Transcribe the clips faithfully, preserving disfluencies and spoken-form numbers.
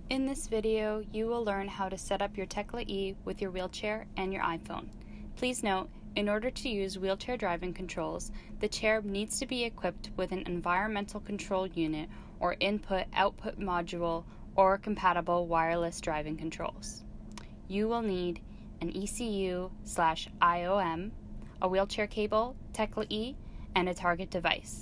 In this video, you will learn how to set up your tecla-e with your wheelchair and your iPhone. Please note, in order to use wheelchair driving controls, the chair needs to be equipped with an environmental control unit or input-output module or compatible wireless driving controls. You will need an E C U slash I O M, a wheelchair cable, tecla-e, and a target device.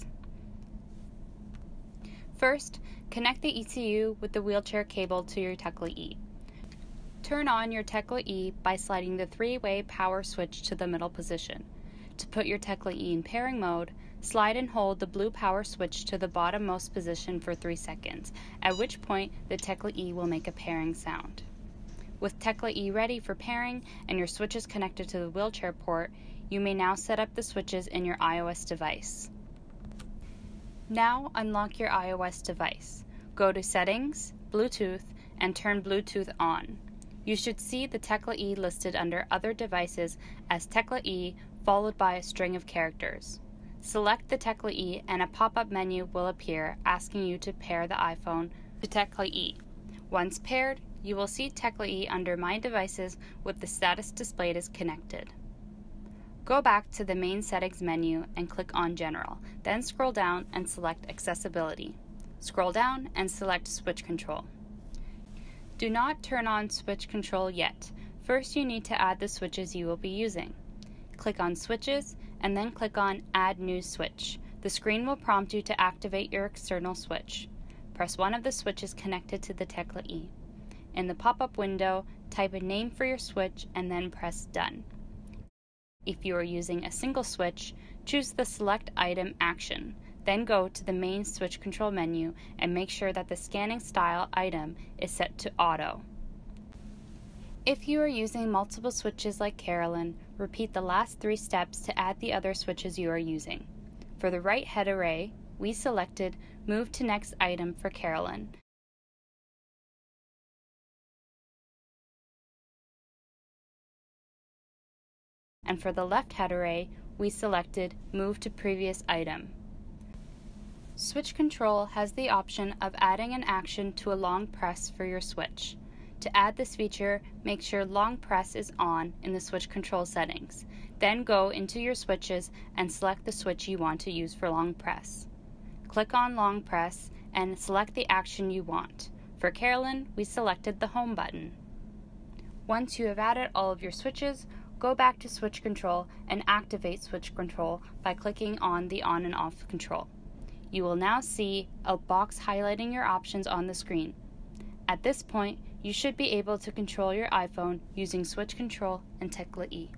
First, connect the E C U with the wheelchair cable to your tecla-e. Turn on your tecla-e by sliding the three-way power switch to the middle position. To put your tecla-e in pairing mode, slide and hold the blue power switch to the bottommost position for three seconds, at which point the tecla-e will make a pairing sound. With tecla-e ready for pairing and your switches connected to the wheelchair port, you may now set up the switches in your iOS device. Now unlock your iOS device. Go to Settings, Bluetooth, and turn Bluetooth on. You should see the tecla-e listed under Other Devices as tecla-e followed by a string of characters. Select the tecla-e and a pop-up menu will appear asking you to pair the iPhone to tecla-e. Once paired, you will see tecla-e under My Devices with the status displayed as connected. Go back to the main settings menu and click on General, then scroll down and select Accessibility. Scroll down and select Switch Control. Do not turn on Switch Control yet. First, you need to add the switches you will be using. Click on Switches and then click on Add New Switch. The screen will prompt you to activate your external switch. Press one of the switches connected to the tecla-e. In the pop-up window, type a name for your switch and then press Done. If you are using a single switch, choose the Select Item action. Then go to the main switch control menu and make sure that the scanning style item is set to Auto. If you are using multiple switches like Carolyn, repeat the last three steps to add the other switches you are using. For the right head array, we selected Move to Next Item for Carolyn. And for the left head array, we selected Move to Previous Item. Switch Control has the option of adding an action to a long press for your switch. To add this feature, make sure long press is on in the switch control settings. Then go into your switches and select the switch you want to use for long press. Click on long press and select the action you want. For Carolyn, we selected the home button. Once you have added all of your switches, go back to Switch Control and activate Switch Control by clicking on the on and off control. You will now see a box highlighting your options on the screen. At this point, you should be able to control your iPhone using Switch Control and tecla-e.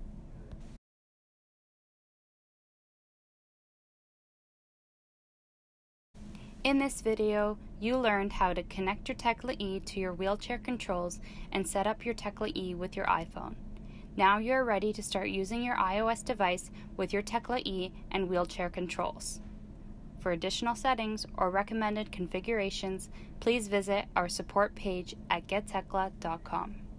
In this video, you learned how to connect your tecla-e to your wheelchair controls and set up your tecla-e with your iPhone. Now you are ready to start using your iOS device with your tecla-e and wheelchair controls. For additional settings or recommended configurations, please visit our support page at get tecla dot com.